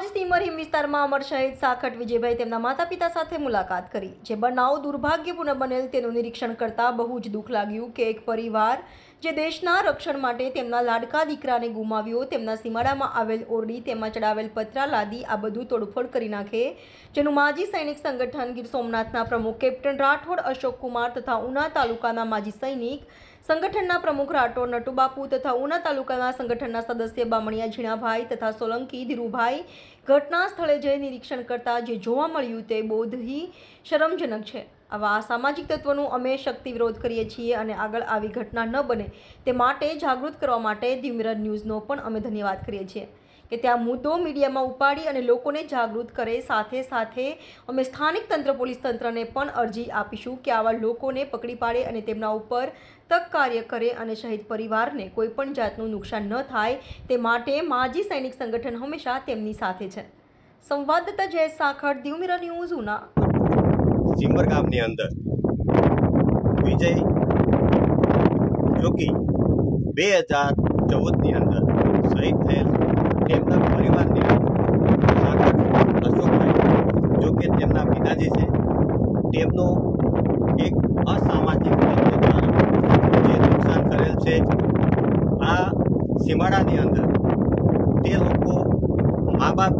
આજ સીમર હિમ વિસ્તારમાં અમર શહીદ સાખટ વિજયભાઈ તેમના માતા પિતા સાથે મુલાકાત કરી। જે બનાવ દુર્ભાગ્યપૂર્ણ બનેલ તેનું નિરીક્ષણ કરતા બહુ જ દુઃખ લાગ્યું કે એક પરિવાર જે દેશના રક્ષણ માટે તેમના લાડકા દીકરાને ગુમાવ્યો, તેમના સીમાડામાં આવેલ ઓરડી, તેમાં ચડાવેલ પતરા લાદી આ બધું તોડફોડ કરી નાખે, જેનું માજી સૈનિક સંગઠન ગીર સોમનાથના પ્રમુખ કેપ્ટન રાઠોડ અશોક કુમાર તથા ઉના તાલુકાના માજી સૈનિક સંગઠનના પ્રમુખ રાઠોડ નટુબાપુ તથા ઉના તાલુકાના સંગઠનના સદસ્ય બામણિયા ઝીણાભાઈ તથા સોલંકી ધીરુભાઈ ઘટના સ્થળે જઈ નિરીક્ષણ કરતા જે જોવા મળ્યું તે બોધહી શરમજનક છે। આવા સામાજિક તત્વોનું અમે શક્તિ વિરોધ કરીએ છીએ અને આગળ આવી ઘટના ન બને તે માટે જાગૃત કરવા માટે દીવ મિરર ન્યૂઝનો પણ અમે ધન્યવાદ કરીએ છીએ કે ત્યાં મુદ્દો મીડિયામાં ઉપાડી અને લોકોને જાગૃત કરે। સાથે સાથે અમે સ્થાનિક તંત્ર પોલીસ તંત્રને પણ અરજી આપીશું કે આવા લોકોને પકડી પાડે અને તેમના ઉપર તક કાર્ય કરે અને શહીદ પરિવારને કોઈ પણ જાતનું નુકસાન ન થાય તે માટે માજી સૈનિક સંગઠન હંમેશા તેમની સાથે છે। સંવાદદાતા જયેશ સાખટ, દીવ મિરર ન્યૂઝ, ઉના। સીમર ગામની અંદર વિજય જોકી 2014ની અંદર શહીદ થયેલ તેમના પરિવારની સાખટ અશોકભાઈ જો કે તેમના પિતાજી છે, તેમનું એક અસામાજિક તત્વ દ્વારા જે નુકસાન કરેલ છે આ સીમાડાની અંદર તે લોકો મા બાપ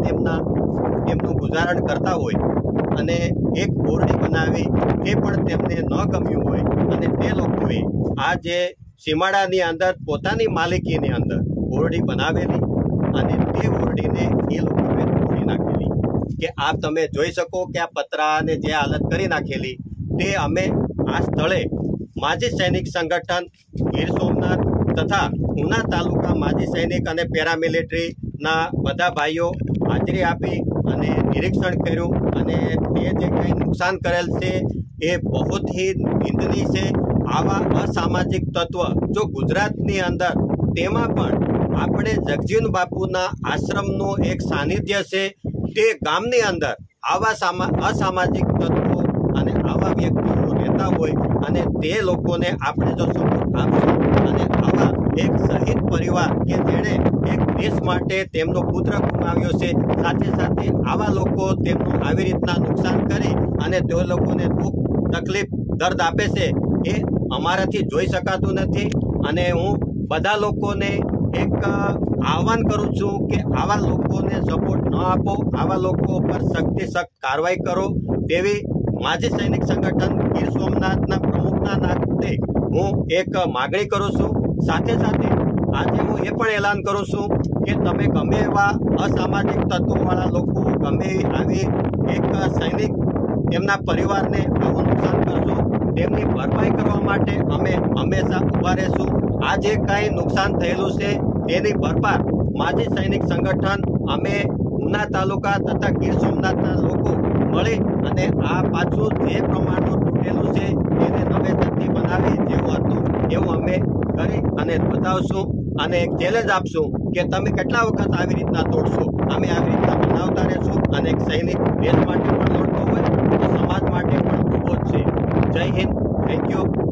તેમનું ગુજારણ કરતા હોય અને એક ઓરડી બનાવી એ પણ તેમને ન ગમ્યું હોય અને તે લોકોએ આ જે સીમાડાની અંદર પોતાની માલિકીની અંદર ઓરડી બનાવેલી અને તે ઓરડીને એ લોકોએ તોડી નાખેલી કે આપ તમે જોઈ શકો કે આ પતરાને જે હાલત કરી નાખેલી તે અમે આ સ્થળે માજી સૈનિક સંગઠન ગીર સોમનાથ તથા ઉના તાલુકા માજી સૈનિક અને પેરામિલિટરીના બધા ભાઈઓ હાજરી આપી અને નિરીક્ષણ કર્યું અને તે જે કંઈ નુકસાન કરેલ છે એ બહુ જ નિંદનીય છે। આવા અસામાજિક તત્વ જો ગુજરાતની અંદર તેમાં પણ આપણે જગજીવન બાપુના આશ્રમનું એક સાનિધ્ય છે, તે ગામની અંદર આવા અસામાજિક તત્વો અને આવા વ્યક્તિઓ રહેતા હોય અને તે લોકોને આપણે જો સપોર્ટ આપશું અને આવા એક શહીદ પરિવાર કે જેણે એક દેશ માટે તેમનો પુત્ર ગુમાવ્યો છે, સાથે સાથે આવા લોકો તેમનું આવી રીતના નુકસાન કરી અને તે લોકોને દુઃખ તકલીફ દર્દ આપે છે એ અમારાથી જોઈ શકાતું નથી। અને હું બધા લોકોને એક આહવાન કરું છું કે આવા લોકોને સપોર્ટ ન આપો, આવા લોકો પર સખ્તથી સખ્ત કાર્યવાહી કરો તેવી માજી સૈનિક સંગઠન ગીર સોમનાથના પ્રમુખના નાતે હું એક માગણી કરું છું। સાથે સાથે આજે હું એ પણ એલાન કરું છું કે તમે ગમે એવા અસામાજિક તત્વોવાળા લોકો ગમે આવી એક સૈનિક તેમના પરિવારને આવું નુકસાન કરશો તેમની ભરપાઈ કરવા માટે અમે હંમેશા ઊભા રહીશું। આ જે કાંઈ નુકસાન થયેલું છે તેની ભરપાઈ માજી સૈનિક સંગઠન અમે ઉના તાલુકા તથા ગીર સોમનાથના લોકો મળી અને આ પાછું જે પ્રમાણનું તૂટેલું છે તેને નવેસરથી બનાવી જેવું હતું એવું અમે કરી અને બતાવશું અને એક ચેલેન્જ આપશું કે તમે કેટલા વખત આવી રીતના તોડશો। અમે આવી રીતના બનાવતા રહેશું અને એક સૈનિક દેશ માટે પણ લડતો હોય તો સમાજ માટે પણ ઊભો જ છે। જય હિન્દ, થેન્ક યુ।